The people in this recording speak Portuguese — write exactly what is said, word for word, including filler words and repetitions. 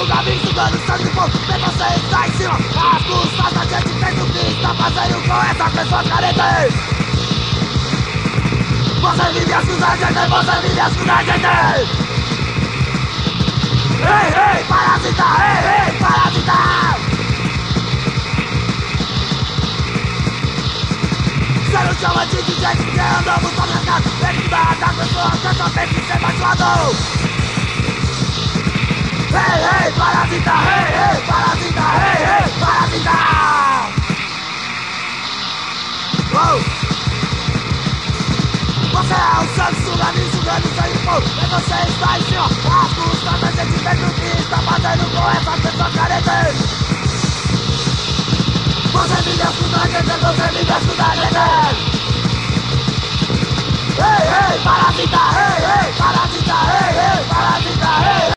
suga, vem sugando sangue do povo. Vem você está em cima, as custas da gente fez o que está fazendo com essa pessoa careta. Você vive assusta a gente, você vive assusta a gente. Ei, ei, parasita, ei, ei, parasita. Você não chama de D J porque andamos sobre a casa. Tem que dar a pessoa que só tem que ser baixado. Ei, ei, parasita, ei, ei, parasita, ei, ei, parasita. Oh. Você é o sangue sugando, sugando sangue do povo. E você está em cima, as custas da gente vendo o que está fazendo com essa pessoa careta. Você vive a gente, você vive a gente.